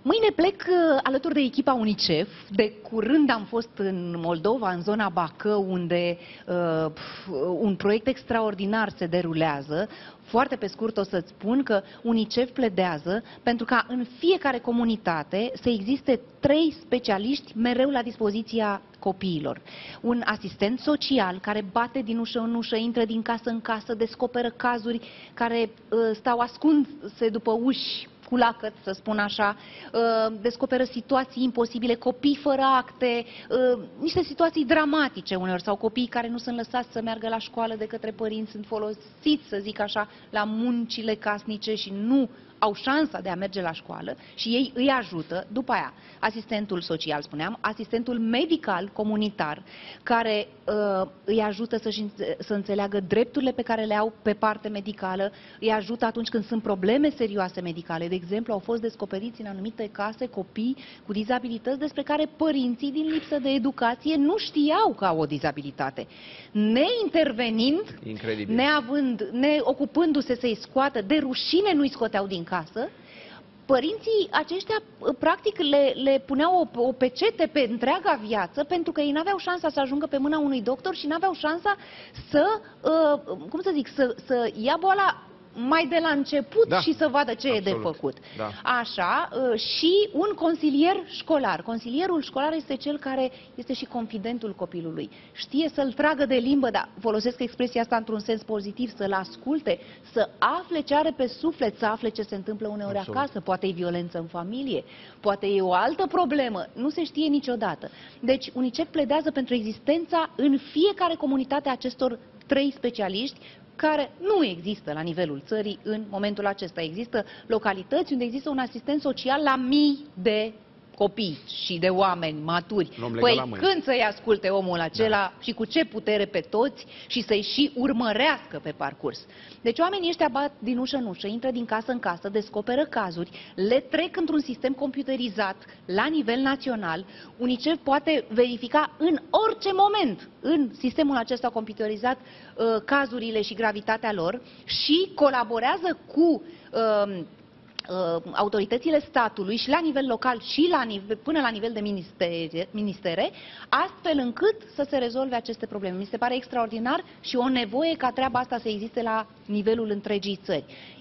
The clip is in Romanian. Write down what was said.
Mâine plec alături de echipa UNICEF. De curând am fost în Moldova, în zona Bacău, unde un proiect extraordinar se derulează. Foarte pe scurt o să-ți spun că UNICEF pledează pentru ca în fiecare comunitate să existe 3 specialiști mereu la dispoziția copiilor. Un asistent social care bate din ușă în ușă, intră din casă în casă, descoperă cazuri care stau ascunse după uși cu lacăt, să spun așa, descoperă situații imposibile, copii fără acte, niște situații dramatice uneori, sau copii care nu sunt lăsați să meargă la școală de către părinți, sunt folosiți, să zic așa, la muncile casnice și nu au șansa de a merge la școală și ei îi ajută. După aia, asistentul social, spuneam, asistentul medical comunitar, care îi ajută să înțeleagă drepturile pe care le au pe parte medicală, îi ajută atunci când sunt probleme serioase medicale. De exemplu, au fost descoperiți în anumite case copii cu dizabilități despre care părinții, din lipsă de educație, nu știau că au o dizabilitate. Neintervenind, neocupându-se să-i scoată, de rușine nu-i scoteau din casă, părinții aceștia practic le puneau o pecete pe întreaga viață, pentru că ei n-aveau șansa să ajungă pe mâna unui doctor și n-aveau șansa să, cum să zic, să ia boala mai de la început, da, și să vadă ce e de făcut. Da. Așa, și un consilier școlar. Consilierul școlar este cel care este și confidentul copilului. Știe să-l tragă de limbă, dar folosesc expresia asta într-un sens pozitiv, să-l asculte, să afle ce are pe suflet, să afle ce se întâmplă uneori acasă. Poate e violență în familie, poate e o altă problemă, nu se știe niciodată. Deci UNICEF pledează pentru existența în fiecare comunitate a acestor 3 specialiști, care nu există la nivelul țării în momentul acesta. Există localități unde există un asistent social la mii de copii și de oameni maturi. Păi când să-i asculte omul acela, și cu ce putere pe toți, și să-i și urmărească pe parcurs? Deci oamenii ăștia bat din ușă în ușă, intră din casă în casă, descoperă cazuri, le trec într-un sistem computerizat la nivel național. UNICEF poate verifica în orice moment în sistemul acesta computerizat cazurile și gravitatea lor și colaborează cu autoritățile statului și la nivel local și până la nivel de ministere, astfel încât să se rezolve aceste probleme. Mi se pare extraordinar și o nevoie ca treaba asta să existe la nivelul întregii țări.